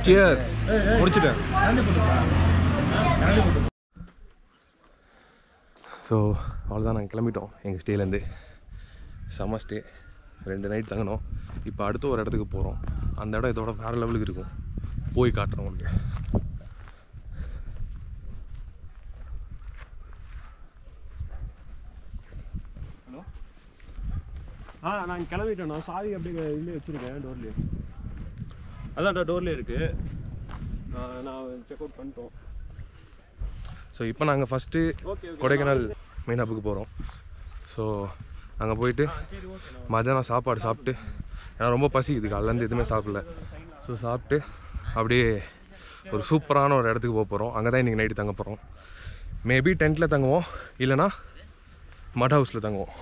Cheers. முடிச்சிட்டேன். So அவ்வளோதான் நாங்கள் கிளம்பிட்டோம் எங்கள் ஸ்டேலேருந்து. செம்ம ஸ்டே, 2 நைட் தங்கணும். இப்போ அடுத்து ஒரு இடத்துக்கு போகிறோம். அந்த இடம் இதோட வேறு லெவலுக்கு இருக்கும், போய் காட்டுறோம் உங்களுக்கு. ஹலோ, நான் கிளம்பிட்டேன். நான் சாவி அப்படியே இதுலேயே வச்சுருக்கேன், டோர்லேயே. அதான் டோர்லேயே இருக்குது. நான் செக் அவுட் பண்ணிட்டோம். ஸோ இப்போ நாங்கள் ஃபஸ்ட்டு கொடைக்கானல் மெயின் ஹப்புக்கு போகிறோம். ஸோ அங்கே போயிட்டு மதியானம் சாப்பாடு சாப்பிட்டு, ஏன்னா ரொம்ப பசிக்குது, காலையிலேருந்து எதுவுமே சாப்பிடல. ஸோ சாப்பிட்டு அப்படியே ஒரு சூப்பரான ஒரு இடத்துக்கு போக போகிறோம். அங்கே தான் இன்றைக்கி நைட்டு தங்க போகிறோம். மேபி டென்ட்டில் தங்குவோம், இல்லைனா மட் ஹவுஸில் தங்குவோம்.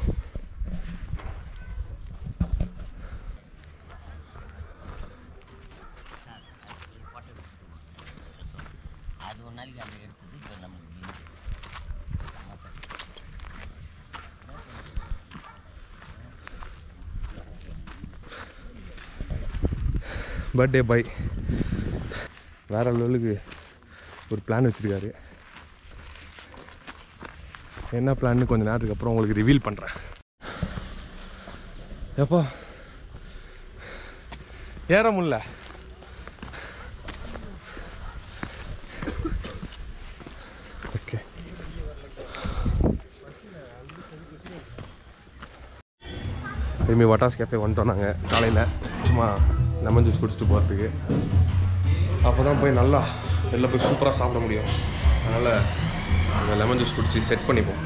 பர்த்டே பாய் வேறு லெவலுக்கு ஒரு பிளான் வச்சுருக்காரு. என்ன பிளான்னு கொஞ்சம் நேரத்துக்கு அப்புறம் உங்களுக்கு ரிவீல் பண்ணுறேன். எப்போ ஏற முடியல, ஓகே. திரும்பி வட்டாஸ் கேஃபே வந்துட்டோம் நாங்கள் காலையில். சும்மா லெமன் ஜூஸ் குடிச்சிட்டு போகிறதுக்கு. அப்போ தான் போய் நல்லா வெளில போய் சூப்பராக சாப்பிட முடியும். அதனால் அந்த லெமன் ஜூஸ் குடிச்சு செட் பண்ணிப்போம்.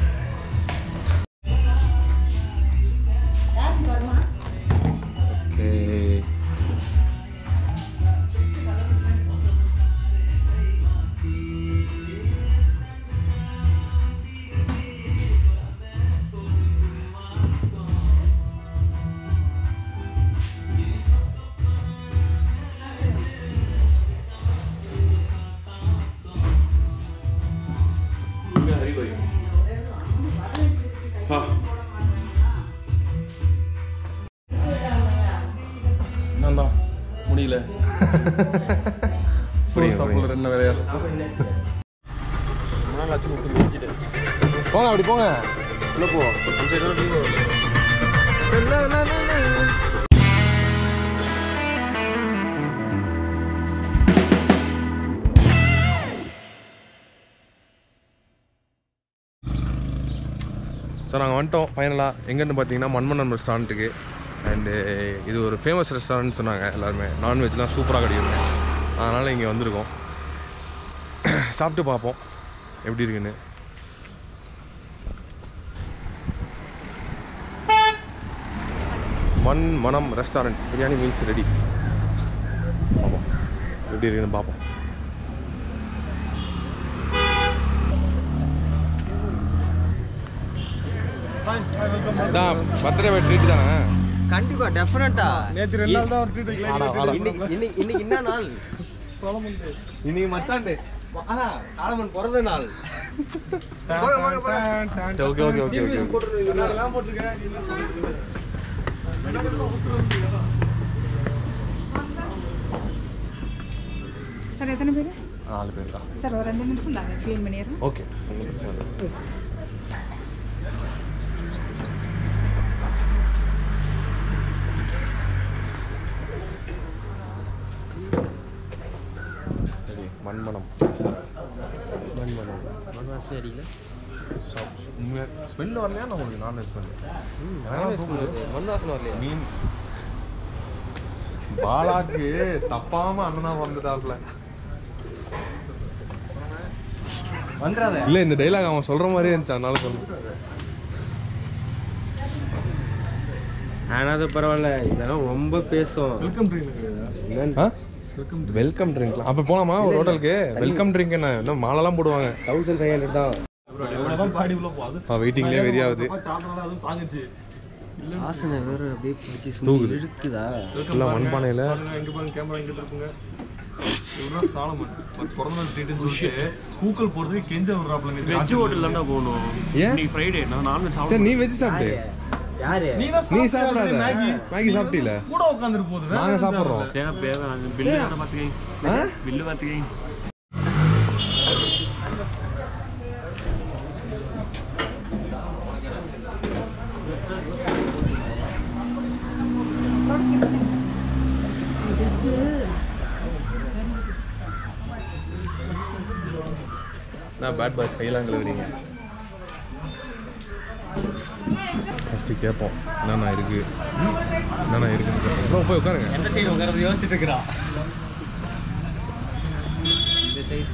ஓகே, முடியல சாப்பிடல. என்ன வேலையா போங்க, அப்படி போங்க, உள்ள போ. ஸோ நாங்கள் வந்துட்டோம் ஃபைனலாக. எங்கேன்னு பார்த்தீங்கன்னா மண்மனம் ரெஸ்டாரண்ட்டுக்கு. அண்டு இது ஒரு ஃபேமஸ் ரெஸ்டாரண்ட் சொன்னாங்க எல்லாருமே. நான்வெஜ்லாம் சூப்பராக கிடைக்குங்க. அதனால் இங்கே வந்திருக்கோம். சாப்பிட்டு பார்ப்போம் எப்படி இருக்குன்னு. மனம் ரெஸ்டாரண்ட் பிரியாணி மீல்ஸ் ரெடி. பார்ப்போம் எப்படி இருக்குன்னு பார்ப்போம். பர்த்டே ட்ரீட் தானே? கண்டிப்பா டெஃபினட்டா. நேத்து 2 நாள் தான் ஒரு ட்ரீட் வைக்கலாம். இன்னைக்கு என்ன நாள்? இன்னைக்கு மச்சாண்டே, சாலமன் பிறந்த நாள். Okay okay okay okay. Sir எத்தனை பேர்? 4 பேர் தான் சார். ஒரு 2 நிமிஷம் தாங்க, க்ளீன் பண்ணிடுறோம். ஓகே, ஒன்றும் பிரச்சனை இல்லை. மண்மனம் சரிங்களா? ஸ்மெல் வரலையா? நான் உங்களுக்கு நான்வெஜ் ஸ்மெல் மண் வாசனை வரலையா? மீன் பாலாக்கு தப்பாம அண்ணனா வந்துட்டாப்ல. வந்துடாத. இல்லை, இந்த டைலாக் அவன் சொல்கிற மாதிரியே இருந்துச்சு, அதனால சொல்லு. ஆனால் அது பரவாயில்ல, இதெல்லாம் ரொம்ப பேசும். Welcome drink. வெல்கம் ட்ரிங்க்லாம் அப்போ போகலாமா ஒரு ஹோட்டலுக்கு? வெல்கம் ட்ரிங்க் என்ன இன்னும் மாலைலாம் போடுவாங்க. 1500 தான். வெயிட்டிங்லேயே வெறியாகுது. வாசனை வேறு அப்படியே பிடிச்சி தூக்குது. இருக்குதா? இல்லை மண்பானையில் கேமரா இங்கே இருப்பீங்க. இவர்தான் சாலமன். பிறந்த நாள் ட்ரீட்னு சொல்லிட்டு கூக்கல் போகிறதுக்கு கெஞ்ச விடுறாப்ல. வெஜ் ஹோட்டல் தான்டா போகணும். ஏன் ஃப்ரைடே நான் நான்வெஜ் சார்? நீ வெஜ் சாப்பிடு. யாரு நீ சாப்பிடாத மேகி சாப்பிட்டீல கூட உட்காந்துட்டு போகுது நாங்க சாப்பிடுறோம் பில்லு பார்த்துக்கீங்க பில்லு பார்த்துக்கீங்க நான் பேட் பாய்ஸ் கையெல்லாம் கழுவுறீங்க ஃபஸ்ட்டு கேட்போம் என்னண்ணா இருக்கு என்னண்ணா இருக்குன்னு கேட்போம் ப்ரோ போய் உட்காருங்க எந்த சைடு உட்காரது யோசிச்சுட்டு இருக்கிறா இந்த சைடு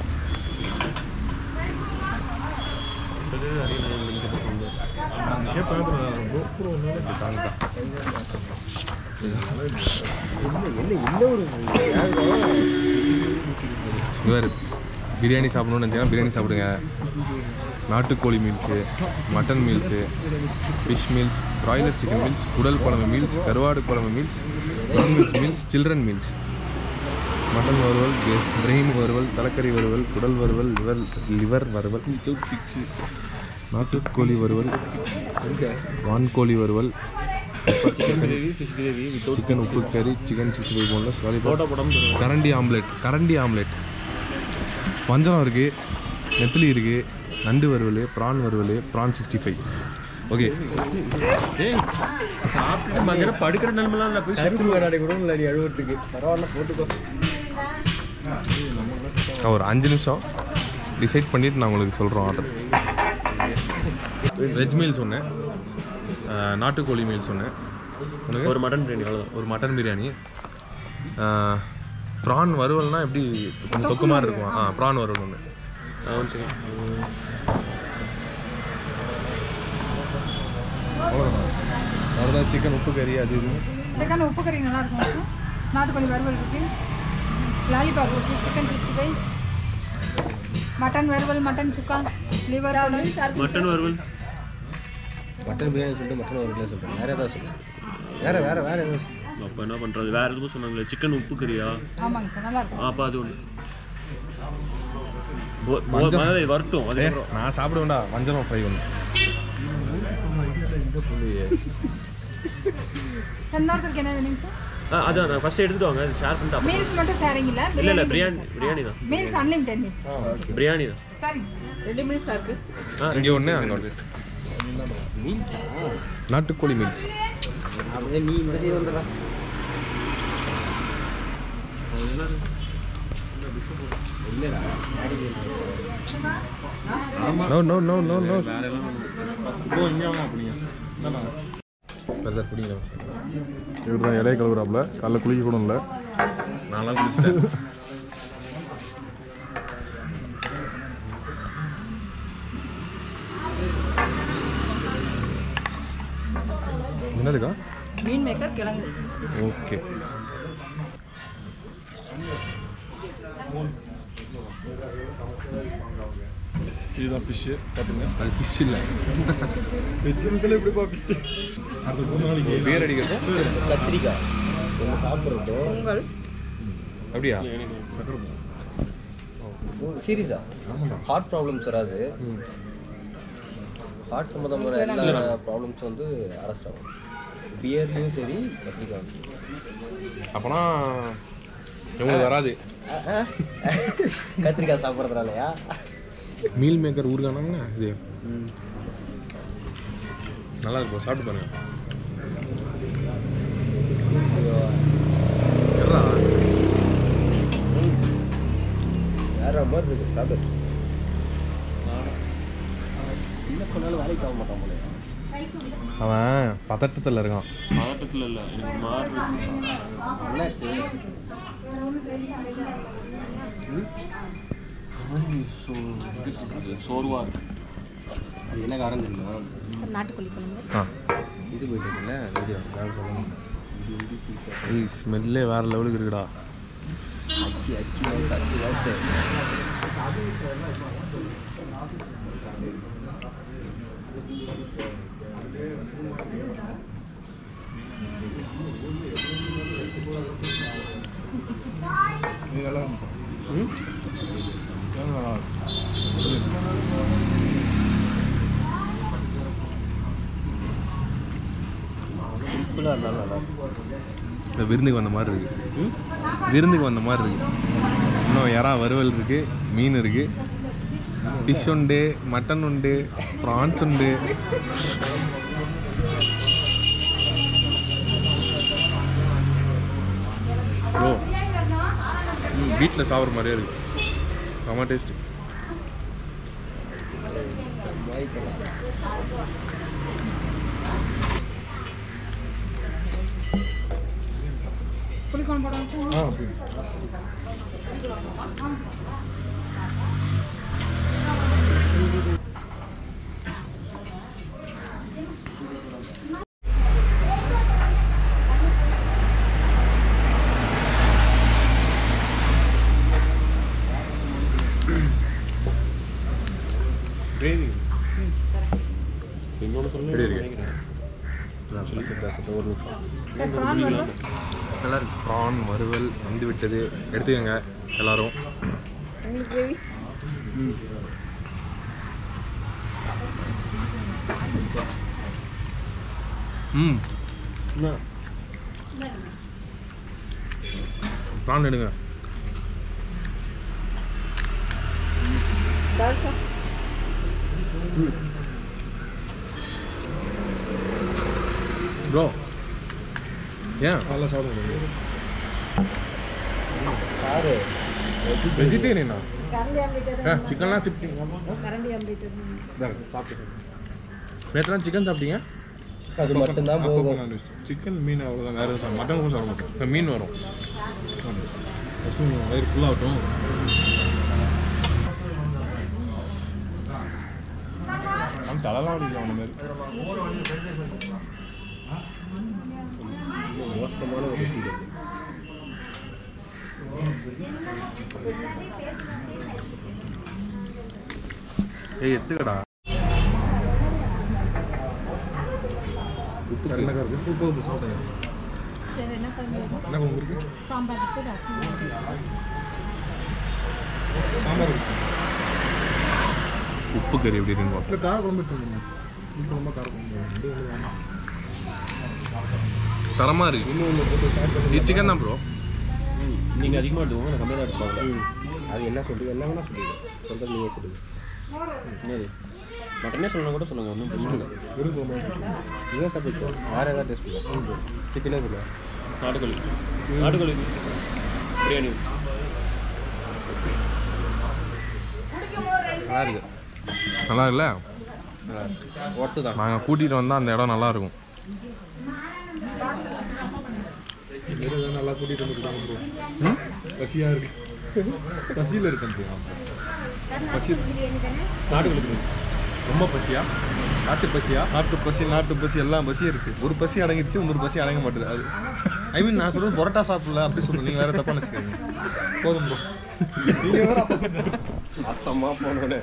இவர் பிரியாணி சாப்பிடணும்னு நினச்சிங்கன்னா பிரியாணி சாப்பிடுங்க நாட்டுக்கோழி meals mutton meals fish meals broiler chicken meals குடல் குழம்பு மீல்ஸ் கருவாடு குழம்பு meals non veg meals children meals mutton வறுவல் பிரெயின் வறுவல் தலைக்கறி வறுவல் குடல் வறுவல் லிவர் வறுவல் நாட்டுக்கோழி வறுவல் வான்கோழி வறுவல் சிக்கன் உப்பு கறி சிக்கன் 65 போன்லெஸ் கரண்டி ஆம்லெட் வஞ்சரம் இருக்குது நெத்திலி இருக்குது நண்டு வறுவல் ப்ரான் வறுவல் ப்ரான் 65 ஓகே சாப்பிட்டு மதியம் படுக்கிற நிலமெல்லாம் இல்லை போய் கருப்பு விளையாடி கூட இல்லை நீ அழுவுறதுக்கு பரவாயில்ல போட்டுக்கோ ஒரு 5 நிமிஷம் டிசைட் பண்ணிவிட்டு நான் உங்களுக்கு சொல்கிறோம் ஆர்டர் வெஜ் மீல்ஸ் ஒன்று நாட்டுக்கோழி மீல்ஸ் ஒன்று ஒரு மட்டன் பிரியாணி அவ்வளோதான் ஒரு மட்டன் பிரியாணி ப்ரான் வறுவல்னால் எப்படி கொஞ்சம் தொக்கு மாதிரி இருக்கும் ப்ரான் வறுவல் ஒன்று அவ்வளோதான் சிக்கன் உப்பு கறி அது இது சிக்கன் உப்பு கறி நல்லா இருக்கும் நாட்டுக்கோழி வறுவல் இருக்குது லாலிபாப் இருக்குது சிக்கன் 65 மட்டன் வறுவல் மட்டன் சுக்கா லிவர் மட்டன் வறுவல் மட்டன் பிரியாணி சொல்லிட்டு மட்டன் வறுவல் சொல்கிறேன் வேறு ஏதாவது சொல்லுங்கள் வேறு எதுவும் அப்போ என்ன பண்ணுறது வேறு எதுவும் சொன்னாங்களே சிக்கன் உப்பு கறியா ஆமாங்க சார் நல்லா இருக்கும் அப்போ அது ஒன்று வரட்டும் அது நான் சாப்பிடுவேன்டா வஞ்சரம் ஃப்ரை ஒன்று சார் இன்னொருத்தருக்கு என்ன வேணுங்க சார் அதான் நான் ஃபர்ஸ்ட் எடுத்துட்டு வாங்க ஷேர் பண்ணிட்டு மீல்ஸ் மட்டும் ஷேரிங் இல்லை இல்லை பிரியாணி தான் மீல்ஸ் அன்லிமிட்டட் மீல்ஸ் பிரியாணி தான் சரி 2 மீல்ஸ் இருக்கு இங்கே ஒன்று அங்கே ஒன்று நாட்டுக்கோழி மீல்ஸ் அப்படியே நீ இந்த சைடு வந்துடுறா இல்லைடா நோ வேற எல்லாம் சார் பிடிக்கல சார் இவர் தான் இலைய கழுவுறாப்புல காலைல குளிக்க கூட இல்லை நான்லாம் குளிச்சிட்டேன் என்னதுக்கா மீன் மேக்கர் கிழங்கு ஓகே இதுதான் ஃபிஷ்ஷு பார்த்துங்க அது ஃபிஷ் இல்லை வெஜ்ஜில் எப்படிப்பா ஃபிஷ்ஷு அது ஒரு நாளைக்கு பேர் அடிக்கிறது கத்திரிக்காய் ஒன்று சாப்பிட்றதோ பொங்கல் அப்படியா சீரியஸா ஹார்ட் ப்ராப்ளம்ஸ் வராது ஹார்ட் சம்மந்தமான எல்லா ப்ராப்ளம்ஸும் வந்து அரெஸ்ட் ஆகும் பியர்லேயும் சரி கத்திரிக்காய் அப்போனா இவங்களுக்கு வராது கத்திரிக்காய் சாப்பிட்றதுனாலயா மீல் மேக்கர் ஊருக்கானாங்கண்ணா இது நல்லா இருக்கும் சாப்பிட்டு பாருங்க வேற மாதிரி இருக்கு சாப்பிடு என்ன சொன்னாலும் வேலைக்கு ஆக மாட்டான் போல அவன் பதட்டத்தில் இருக்கான் பதட்டத்தில் இல்லை எனக்கு மாறு என்னாச்சு சோர்வாக இருக்கு அது என்ன காரணம் தெரியுமா நாட்டுக்கோழி குழம்பு இது போயிட்டு இருக்குல்ல வீடியோ நான் சொல்லணும் ஏய் ஸ்மெல்லே வேறு லெவலுக்கு இருக்குடா அச்சு அச்சு வாய்ப்பு நல்லா இருந்துச்சு நல்லா இருந்தாலும் நல்லா இருக்கும். விருந்துக்கு வந்த மாதிரி இருக்குது. விருந்துக்கு வந்த மாதிரி இருக்குது. இன்னும் இறா வறுவல் இருக்குது, மீன் இருக்குது, ஃபிஷ் உண்டு, மட்டன் உண்டு, ப்ரான்ஸ் உண்டு. ஓ வீட்டில் சாப்பிட்ற மாதிரியே இருக்குது. செம்ம டேஸ்ட்டு. புளிக்குழம்பு போட வச்சு கிரேவி இன்னொன்று சொல்லி எப்படி இருக்கு? நினைக்கிறேன். ஒரு நிமிஷம். சார் ப்ரான் வறுவல் நல்லா இருக்கு. ப்ரான் வறுவல் வந்து விட்டது. எடுத்துக்கோங்க எல்லாரும். உங்களுக்கு கிரேவி ம் என்ன? ப்ரான் எடுங்க. தால்சா ப்ரோ ஏன் நல்லா சாப்பிட முடியும். வெஜிடேரியனா? கரண்டி ஆம்லேட் சிக்கன்லாம் சாப்பிட்டீங்க? கரண்டி ஆம்லேட் சாப்பிட்டு நேற்றுலாம் சிக்கன் சாப்பிட்டீங்க? அது மட்டும்தான் போகும். சிக்கன் மீன் அவ்வளோதான், வேறு எதுவும் மட்டன் கூட சாப்பிட மாட்டோம். மீன் வரும். ஃபஸ்ட்டு வயிறு ஃபுல்லாகட்டும். நம்ம தலைலாம் அடிக்கலாம் அந்த மாதிரி. மோசமான ஒரு ருசி. ஏய் எடுத்துக்கடா. உப்பு கரெக்டாக இருக்குது. உப்பு சாப்பிடுங்க. என்ன குழம்பு என்ன குழம்பு இருக்குது? சாம்பார் இருக்கு ரசம் இருக்கு சாம்பார் இருக்குது. உப்பு கறி எப்படி இருக்குன்னு இல்லை கார குழம்பு எடுத்துக்கோங்க. இது ரொம்ப கார குழம்பு வந்து வேணாம். தரமாக இருக்கு. இது சிக்கன் தான் ப்ரோ. நீங்கள் அதிகமாக எடுத்துக்கோங்க, நான் கம்மியாக தான் எடுத்துப்பாங்க. அது என்ன சொல்லுங்க, என்ன வேணா சொல்லுங்க. சொல்கிறது நீங்கள் கொடுங்க. என்னது மட்டனே சொல்லணும் கூட சொல்லுங்கள், ஒன்றும் பிரச்சனை இல்லை. வெறும் குழம்பு இதுதான் சாப்பிட்டு வேறு ஏதாவது டேஸ்ட் பண்ணுவோம். சிக்கனே சொல்லுங்க. நாட்டுக்கோழி நாட்டுக்கோழி பிரியாணி நல்லா இருக்கு. நல்லா இல்லை? ஒர்த்து தான். நாங்கள் கூட்டிகிட்டு வந்தால் அந்த இடம் நல்லா இருக்கும். வெறும் நல்லா கூட்டிகிட்டு வந்துருக்காங்க ப்ரோ. பசியாக இருக்கு. பசியில் இருக்கேன் ப்ரோ. பசி நாட்டுக்கோழி பிரியாணி. ரொம்ப பசியா? நாட்டு பசியா? நாட்டு பசி எல்லாம் பசியும் இருக்குது. ஒரு பசி அடங்கிடுச்சு, இன்னொரு பசி அடங்க மாட்டேது. அது ஐ மீன் நான் சொல்கிறது பரோட்டா சாப்பிடல அப்படி சொல்கிறேன். நீங்கள் வேறு தப்பாக நினச்சிக்காங்க. போதும் ப்ரோ. நீங்கள் வேறு அத்தம்மா போனோட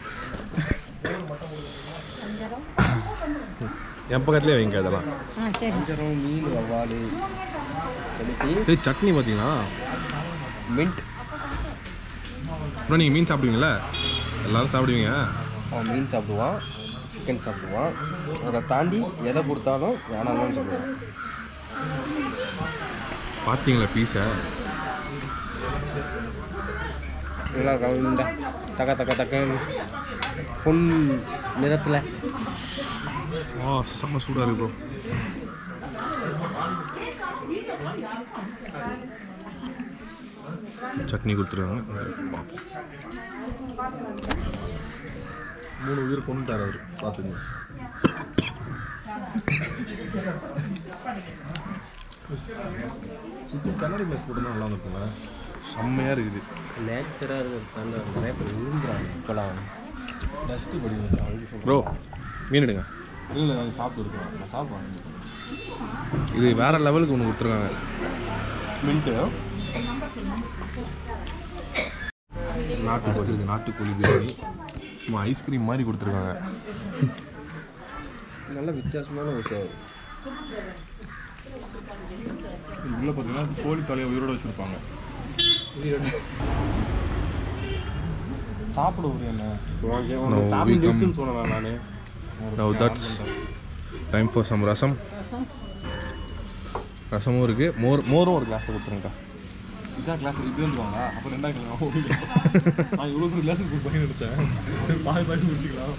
என் பக்கத்துலேயே வைங்க அதெல்லாம். சரி மீன் வவ்வால் சரி சட்னி பார்த்தீங்கன்னா மின்ட். அப்புறம் நீங்கள் மீன் சாப்பிடுவீங்களா? எல்லோரும் சாப்பிடுவீங்க. அவன் மீன் சாப்பிடுவான், சிக்கன் சாப்பிடுவான். அதை தாண்டி எதை கொடுத்தாலும் வேணாம்னு சொல்லுவான். பார்த்தீங்களா பீஸை? நல்லா ரவுண்டா தக்க தக்க தக்க பொன் நிறத்தில். செம்ம சூடாக இருக்கு ப்ரோ. சட்னி கொடுத்துருவாங்க. 3 உயிர் கொண்டுட்டார் அவர். பார்த்துங்க. சுற்றி கண்ணாடி மேஸ் போட்டுனா நல்லா இருக்குங்களா? செம்மையாக இருக்குது. நேச்சராக இருக்கிறது நிறைய பேர் விரும்புகிறாங்க இப்போலாம். டஸ்ட்டு படி வந்து ப்ரோ மீன் எடுங்க. இல்லை நான் சாப்பிட்டு இருக்கேன். நான் சாப்பிடுவேன். இது வேறு லெவலுக்கு ஒன்று கொடுத்துருக்காங்க. மின்ட்டு நாட்டுக்கோழி பிரியாணி சும்மா ஐஸ்கிரீம் மாதிரி கொடுத்துருக்காங்க. நல்ல வித்தியாசமான விஷயம். உள்ளே பார்த்தீங்கன்னா கோழி தலையை உயிரோடு வச்சுருப்பாங்க. சாப்பிட ஒரு என்ன சாப்பிட்டு சொன்னேன் நான். Now that's time for some rasam. ரசமும் இருக்குது, மோரும் ஒரு கிளாஸ் கொடுத்துருங்கக்கா. இதான் கிளாஸ் இப்படி வந்துருவாங்க. அப்போ 2ஆம் கிளாஸ் நான் இவ்வளோ ஒரு கிளாஸுக்கு ஒரு பையன் நினச்சேன். சரி பாதி முடிச்சுக்கலாம்.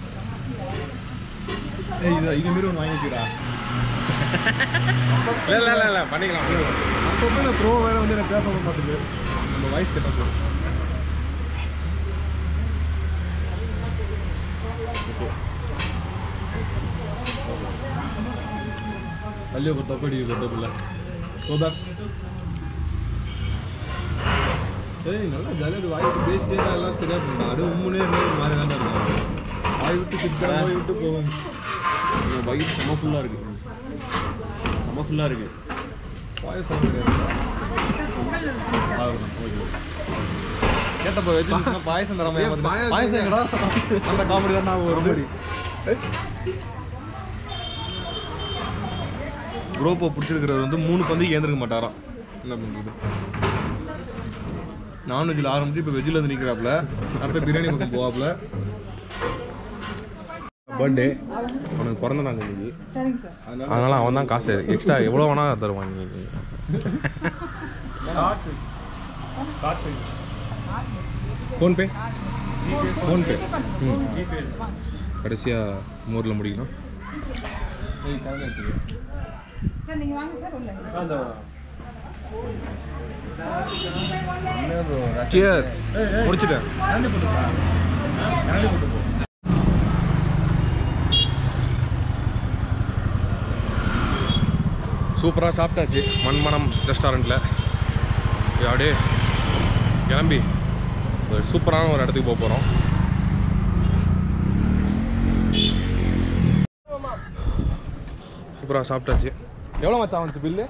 இது மாரி ஒன்று வாங்கி வச்சுக்கிறா. இல்லை பண்ணிக்கலாம். அப்போ இந்த ப்ரோ வேறு வந்து எனக்கு பேச மாட்டேங்குது. நம்ம வாய்ஸ் கேட்டால் போதும். ஐயோ ஒரு தப்பு அடிக்க தப்பில்ல. கோபேக். ஏய் நல்லா ஜாலியாக வாய் விட்டு பேசிட்டே தான் எல்லாம் சரியாக பண்ணுறா. அது உண்மையே என்ன ஒரு மாதிரி தான் இருக்கும். வாய் விட்டு சிக்கன் வாய் விட்டு போகும். வயிறு செம்ம ஃபுல்லாக இருக்குது. பாயசம் கிடையாது. கேட்டப்போ வச்சு பாயசம் தராம பாயசம் அந்த காமெடி தான் நான் வருது. குரோப்போ பிடிச்சிருக்கிறது வந்து 3 பந்திக்கு ஏந்திருக்க மாட்டாராம். என்ன பண்ணுறது? நான்வெஜ்ஜில் ஆரம்பிச்சு இப்போ வெஜ்ஜில் வந்து நிற்கிறாப்புல. அடுத்த பிரியாணி பக்கம் போவாப்புல. பர்த்டே அவனுக்கு பிறந்த நாள் இன்னைக்கு. சரிங்க சார். அதனால் அவன் தான் காசு எக்ஸ்ட்ரா எவ்வளோ வேணால் தருவான். நீங்கள் ஃபோன்பே கடைசியாக மோரில் முடிக்கலாம். சார் நீங்கள் வாங்க சார் உள்ள. சியர்ஸ் முடிச்சிட்டேன். சூப்பராக சாப்பிட்டாச்சு மண்மனம் ரெஸ்டாரண்ட்டில். அப்படியே கிளம்பி ஒரு சூப்பரான ஒரு இடத்துக்கு போக போகிறோம். சூப்பராக சாப்பிட்டாச்சு. எவ்வளோ மச்சான் வந்துச்சு பில்லு?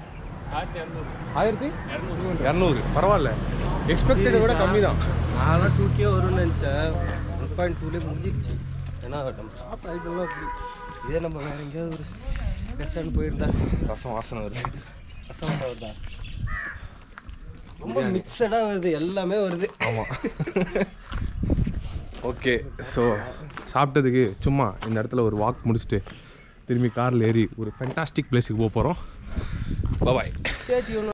1200. பரவாயில்ல, எக்ஸ்பெக்டடை விட கம்மி தான். நான் 2K வரும்னு நினச்சேன். 1.2 முடிஞ்சிடுச்சு. ஏன்னா நம்ம சாப்பிட்ட ஐட்டம்லாம் அப்படி. இதே நம்ம வேறு எங்கேயாவது ஒரு ரெஸ்டாரண்ட் போயிருந்தா ரசம் வாசனை வருது. ரசம் வருதா? ரொம்ப மிக்சடாக வருது, எல்லாமே வருது. ஆமாம். ஓகே, ஸோ சாப்பிட்டதுக்கு சும்மா இந்த இடத்துல ஒரு வாக் முடிச்சுட்டு திரும்பி காரில் ஏறி ஒரு ஃபென்டாஸ்டிக் பிளேஸுக்கு போக போகிறோம். பாய்.